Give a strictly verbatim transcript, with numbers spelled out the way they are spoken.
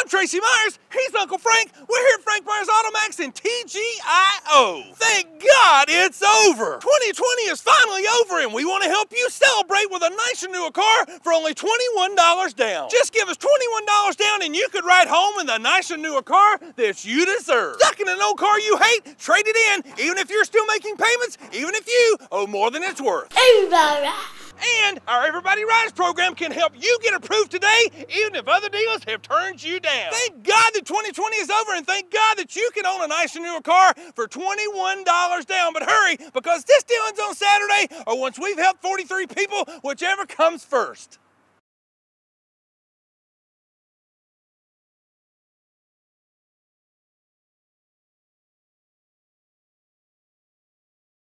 Tracy Myers. He's Uncle Frank. We're here at Frank Myers Auto Maxx in T G I O. Thank God it's over. twenty twenty is finally over, and we want to help you celebrate with a nicer newer car for only twenty-one dollars down. Just give us twenty-one dollars down and you could ride home in the nicer newer car that you deserve. Stuck in an old car you hate? Trade it in, even if you're still making payments, even if you owe more than it's worth. Everybody. And our Everybody Rides program can help you get approved today, even if other dealers have turned you down. Thank God that twenty twenty is over, and thank God that you can own a nicer newer car for twenty-one dollars down. But hurry, because this deal ends on Saturday, or once we've helped forty-three people, whichever comes first.